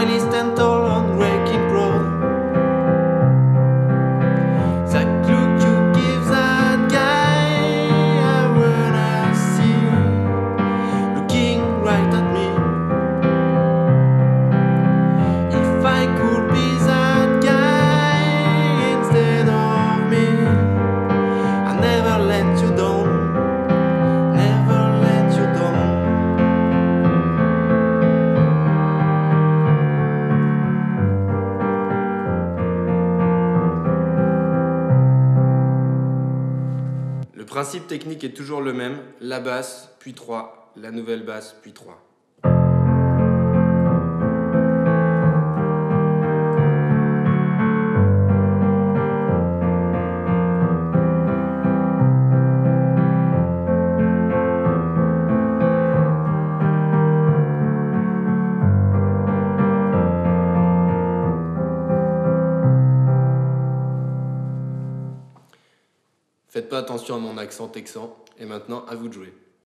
while he stand tall on Wrecking Road. That look you give that guy, I wanna see, looking right at me. If I could be that guy instead of me, I never let you down, never let you down. Le principe technique est toujours le même, la basse, puis 3, la nouvelle basse, puis 3. Faites pas attention à mon accent texan, et maintenant à vous de jouer.